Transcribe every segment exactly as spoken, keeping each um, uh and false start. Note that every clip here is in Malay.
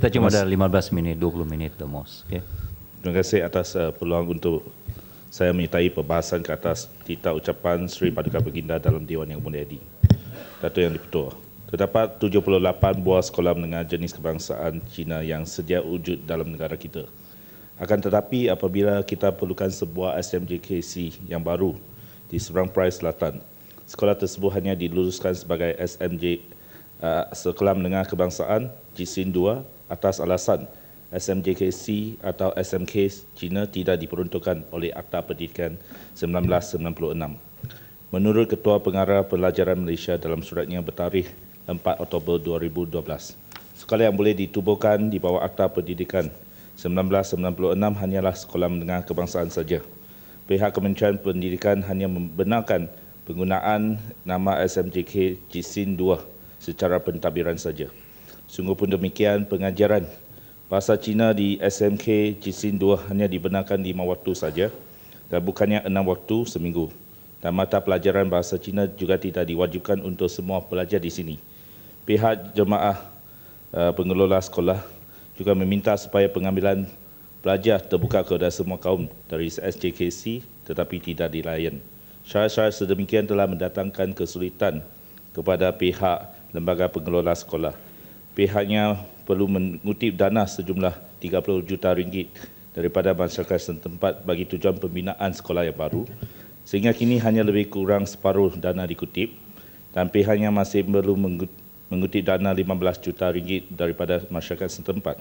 Kita cuma ada lima belas minit, dua puluh minit the most. Okay. Terima kasih atas uh, peluang untuk saya menyertai perbahasan ke atas titah ucapan Seri Paduka Baginda dalam Dewan Yang Mulia Edi. Datuk Yang di-Pertua, terdapat tujuh puluh lapan buah sekolah menengah jenis kebangsaan Cina yang sedia wujud dalam negara kita. Akan tetapi apabila kita perlukan sebuah S M J K C yang baru di seberang Perai Selatan, sekolah tersebut hanya diluluskan sebagai S M J uh, Sekolah Menengah Kebangsaan J S I N dua atas alasan S M J K C atau S M K Cina tidak diperuntukkan oleh Akta Pendidikan seribu sembilan ratus sembilan puluh enam. Menurut Ketua Pengarah Pelajaran Malaysia dalam suratnya bertarikh empat Oktober dua ribu dua belas, sekolah yang boleh ditubuhkan di bawah Akta Pendidikan seribu sembilan ratus sembilan puluh enam hanyalah sekolah menengah kebangsaan saja. Pihak Kementerian Pendidikan hanya membenarkan penggunaan nama S M J K J S I N dua secara pentadbiran saja. Sungguh pun demikian, pengajaran bahasa Cina di S M K J S I N dua hanya dibenarkan lima waktu saja dan bukannya enam waktu seminggu. Dan mata pelajaran bahasa Cina juga tidak diwajibkan untuk semua pelajar di sini. Pihak jemaah uh, pengelola sekolah juga meminta supaya pengambilan pelajar terbuka kepada semua kaum dari S J K C tetapi tidak dilayan. Syarat-syarat sedemikian telah mendatangkan kesulitan kepada pihak lembaga pengelola sekolah. Pihaknya perlu mengutip dana sejumlah tiga puluh juta ringgit daripada masyarakat setempat bagi tujuan pembinaan sekolah yang baru, sehingga kini hanya lebih kurang separuh dana dikutip dan pihaknya masih perlu mengutip dana lima belas juta ringgit daripada masyarakat setempat.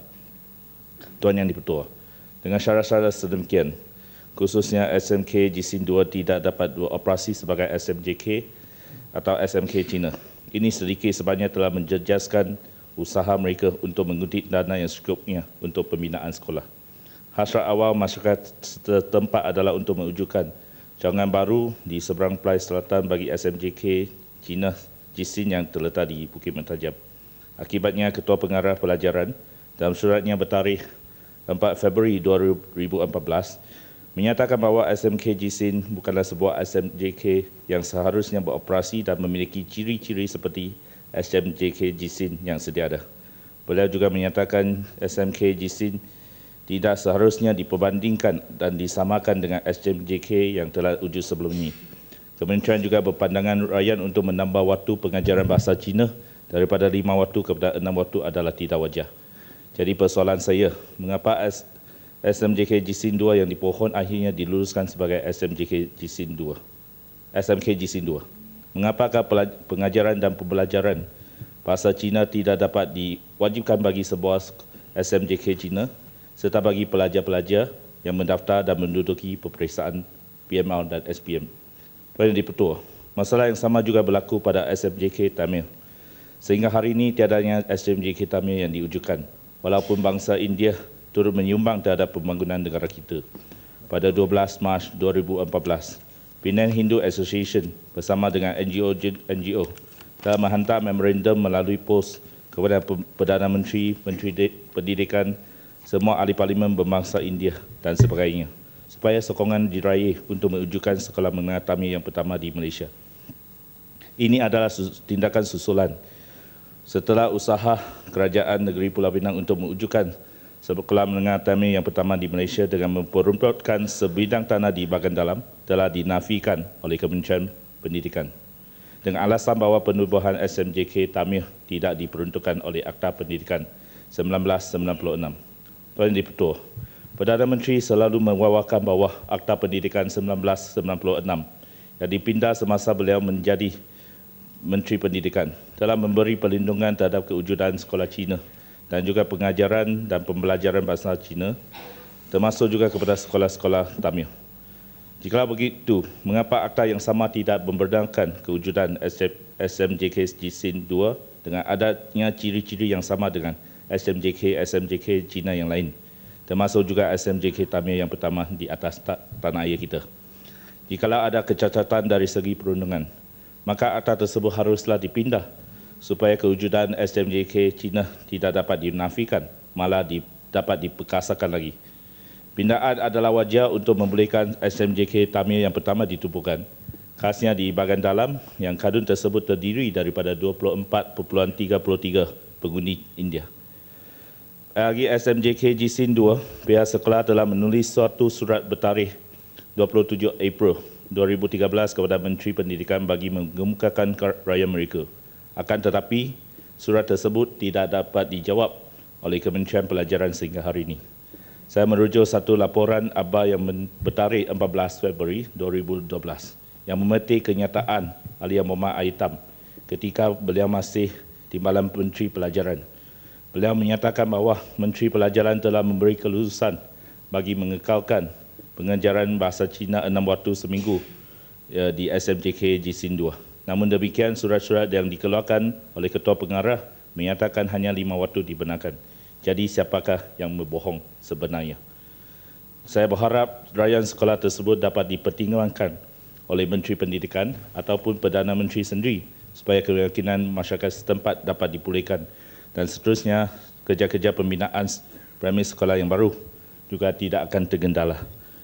Tuan Yang di-Pertua, dengan syarat-syarat sedemikian, khususnya S M K J S I N dua tidak dapat beroperasi sebagai S M J K atau S M K Cina. Ini sedikit sebanyak telah menjejaskan usaha mereka untuk mengutip dana yang secukupnya untuk pembinaan sekolah. Hasrat awal masyarakat setempat adalah untuk mewujudkan cawangan baru di seberang Perai Selatan bagi S M J K Cina J S I N yang terletak di Bukit Mentajam. Akibatnya, Ketua Pengarah Pelajaran dalam suratnya bertarikh empat Februari dua ribu empat belas menyatakan bahawa S M K J S I N bukanlah sebuah S M J K yang seharusnya beroperasi dan memiliki ciri-ciri seperti S M J K J S I N yang sedia ada. Beliau juga menyatakan S M K J S I N tidak seharusnya diperbandingkan dan disamakan dengan S M J K yang telah wujud sebelum ini. Kementerian juga berpandangan rakyat untuk menambah waktu pengajaran bahasa Cina daripada lima waktu kepada enam waktu adalah tidak wajar. Jadi persoalan saya, mengapa S M J K J S I N dua yang dipohon akhirnya diluluskan sebagai S M J K J S I N dua? S M K J S I N dua. Mengapakah pengajaran dan pembelajaran bahasa Cina tidak dapat diwajibkan bagi sebuah S M J K Cina serta bagi pelajar-pelajar yang mendaftar dan menduduki peperiksaan P M R dan S P M? Tuan Yang di-Pertua, masalah yang sama juga berlaku pada S M J K Tamil. Sehingga hari ini tiadanya S M J K Tamil yang diwujudkan, walaupun bangsa India turut menyumbang terhadap pembangunan negara kita. Pada dua belas Mac dua ribu empat belas, Penang Hindu Association bersama dengan N G O N G O telah menghantar memorandum melalui pos kepada Perdana Menteri, Menteri Pendidikan, semua ahli parlimen berbangsa India dan sebagainya, supaya sokongan diraih untuk mewujudkan sekolah menengah Tamil yang pertama di Malaysia. Ini adalah tindakan susulan setelah usaha Kerajaan Negeri Pulau Pinang untuk mewujudkan sekolah menengah Tamil yang pertama di Malaysia dengan memperumputkan sebidang tanah di bahagian dalam telah dinafikan oleh Kementerian Pendidikan dengan alasan bahawa penubuhan S M J K Tamil tidak diperuntukkan oleh Akta Pendidikan seribu sembilan ratus sembilan puluh enam. Tuan Yang di-Pertua, Perdana Menteri selalu mewawarkan bahawa Akta Pendidikan seribu sembilan ratus sembilan puluh enam yang dipindah semasa beliau menjadi Menteri Pendidikan telah memberi perlindungan terhadap kewujudan sekolah Cina dan juga pengajaran dan pembelajaran bahasa Cina, termasuk juga kepada sekolah-sekolah Tamil. Jika begitu, mengapa akta yang sama tidak membenarkan kewujudan S M J K J S I N dua dengan adanya ciri-ciri yang sama dengan S M J K S M J K Cina yang lain, termasuk juga S M J K Tamil yang pertama di atas ta tanah air kita? Jikalau ada kecacatan dari segi perundungan, maka akta tersebut haruslah dipindah supaya kewujudan S M J K Cina tidak dapat dinafikan, malah di, dapat diperkasakan lagi. Pindaan adalah wajar untuk membolehkan S M J K Tamil yang pertama ditubuhkan, khasnya di bahagian dalam yang kadun tersebut terdiri daripada dua puluh empat perpuluhan tiga puluh tiga pengundi India. Bagi S M J K Jisin dua, pihak sekolah telah menulis suatu surat bertarikh dua puluh tujuh April dua ribu tiga belas kepada Menteri Pendidikan bagi mengemukakan raya mereka. Akan tetapi, surat tersebut tidak dapat dijawab oleh Kementerian Pelajaran sehingga hari ini. Saya merujuk satu laporan A B A yang bertarikh empat belas Februari dua ribu dua belas yang memetik kenyataan Alia Muhammad Aitam ketika beliau masih Timbalan Menteri Pelajaran. Beliau menyatakan bahawa Menteri Pelajaran telah memberi kelulusan bagi mengekalkan pengajaran bahasa Cina enam waktu seminggu ya, di S M J K Jisin dua. Namun demikian, surat-surat yang dikeluarkan oleh Ketua Pengarah menyatakan hanya lima waktu dibenarkan. Jadi siapakah yang berbohong sebenarnya? Saya berharap rayaan sekolah tersebut dapat dipertimbangkan oleh Menteri Pendidikan ataupun Perdana Menteri sendiri supaya keyakinan masyarakat setempat dapat dipulihkan. Dan seterusnya, kerja-kerja pembinaan primary sekolah yang baru juga tidak akan tergendala.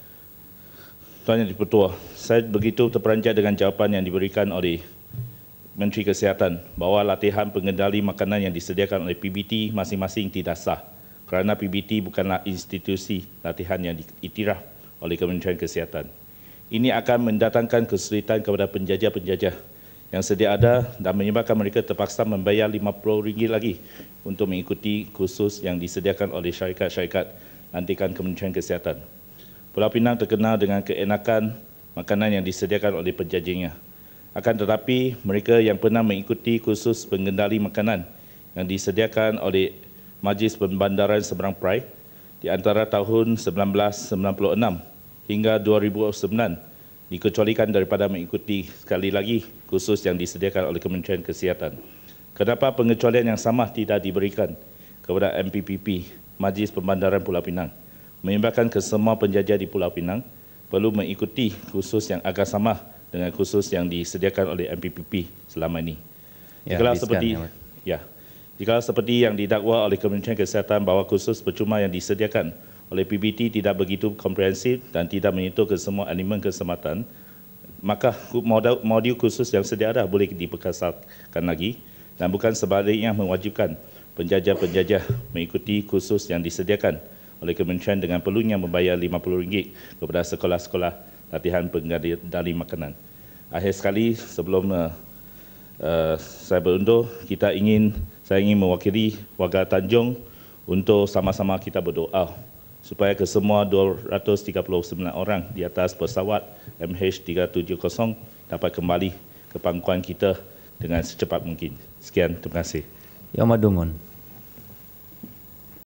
Tuan Yang di-Pertua, saya begitu terperanjat dengan jawapan yang diberikan oleh Menteri Kesihatan bahawa latihan pengendali makanan yang disediakan oleh P B T masing-masing tidak sah kerana P B T bukanlah institusi latihan yang diiktiraf oleh Kementerian Kesihatan. Ini akan mendatangkan kesulitan kepada penjajah-penjajah yang sedia ada dan menyebabkan mereka terpaksa membayar lima puluh ringgit lagi untuk mengikuti kursus yang disediakan oleh syarikat-syarikat lantikan Kementerian Kesihatan. Pulau Pinang terkenal dengan keenakan makanan yang disediakan oleh penjajahnya. Akan tetapi, mereka yang pernah mengikuti kursus pengendali makanan yang disediakan oleh Majlis Pembandaran Seberang Perai di antara tahun seribu sembilan ratus sembilan puluh enam hingga dua ribu sembilan dikecualikan daripada mengikuti sekali lagi kursus yang disediakan oleh Kementerian Kesihatan. Kenapa pengecualian yang sama tidak diberikan kepada M P P P, Majlis Pembandaran Pulau Pinang? Menyebabkan kesemua penjajah di Pulau Pinang perlu mengikuti kursus yang agak sama dengan kursus yang disediakan oleh M P P P selama ini. Ya, Jikalau habiskan, seperti ya, ya, jikalau seperti yang didakwa oleh Kementerian Kesihatan bahawa kursus percuma yang disediakan oleh P B T tidak begitu komprehensif dan tidak menyentuh ke semua elemen keselamatan, maka modul, modul kursus yang sedia ada boleh diperkasakan lagi dan bukan sebaliknya mewajibkan penjajah-penjajah mengikuti kursus yang disediakan oleh Kementerian dengan perlunya membayar lima puluh ringgit kepada sekolah-sekolah latihan pengendali makanan. Akhir sekali, sebelum uh, uh, saya berundur, kita ingin saya ingin mewakili warga Tanjung untuk sama-sama kita berdoa supaya kesemua dua ratus tiga puluh sembilan orang di atas pesawat M H tiga tujuh kosong dapat kembali ke pangkuan kita dengan secepat mungkin. Sekian, terima kasih. Yang Madungun.